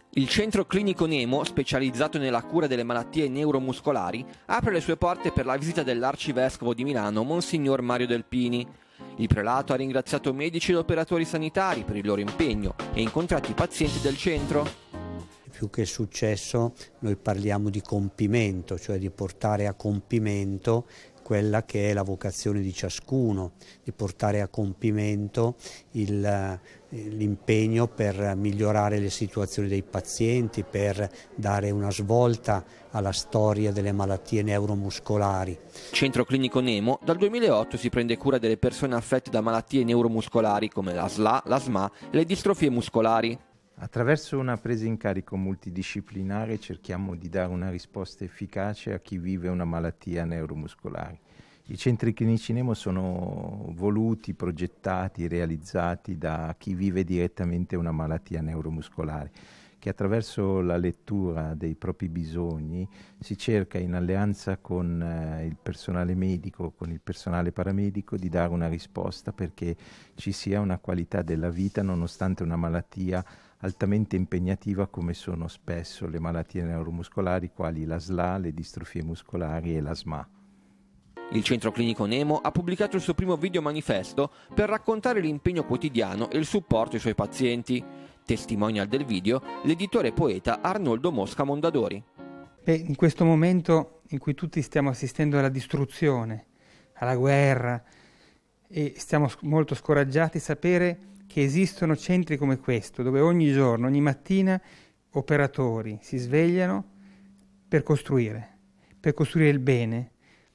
Il centro clinico Nemo, specializzato nella cura delle malattie neuromuscolari, apre le sue porte per la visita dell'arcivescovo di Milano, Monsignor Mario Delpini. Il prelato ha ringraziato medici ed operatori sanitari per il loro impegno e incontrato i pazienti del centro. Più che successo noi parliamo di compimento, cioè di portare a compimento quella che è la vocazione di ciascuno, di portare a compimento l'impegno per migliorare le situazioni dei pazienti, per dare una svolta alla storia delle malattie neuromuscolari. Centro Clinico Nemo dal 2008 si prende cura delle persone affette da malattie neuromuscolari come la SLA, la SMA e le distrofie muscolari. Attraverso una presa in carico multidisciplinare cerchiamo di dare una risposta efficace a chi vive una malattia neuromuscolare. I centri clinici Nemo sono voluti, progettati, realizzati da chi vive direttamente una malattia neuromuscolare, che attraverso la lettura dei propri bisogni si cerca, in alleanza con il personale medico, con il personale paramedico, di dare una risposta perché ci sia una qualità della vita nonostante una malattia altamente impegnativa come sono spesso le malattie neuromuscolari quali la SLA, le distrofie muscolari e la SMA. Il Centro Clinico Nemo ha pubblicato il suo primo video manifesto per raccontare l'impegno quotidiano e il supporto ai suoi pazienti. Testimonial del video l'editore e poeta Arnoldo Mosca Mondadori. In questo momento in cui tutti stiamo assistendo alla distruzione, alla guerra e stiamo molto scoraggiati, sapere che esistono centri come questo, dove ogni giorno, ogni mattina, operatori si svegliano per costruire il bene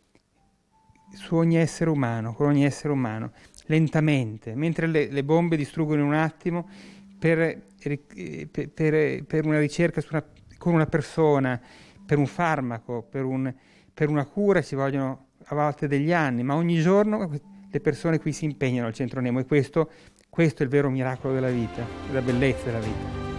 su ogni essere umano, con ogni essere umano, lentamente, mentre le bombe distruggono in un attimo, per una ricerca con una persona, per un farmaco, per una cura ci vogliono a volte degli anni, ma ogni giorno le persone qui si impegnano al Centro Nemo e questo è il vero miracolo della vita, della bellezza della vita.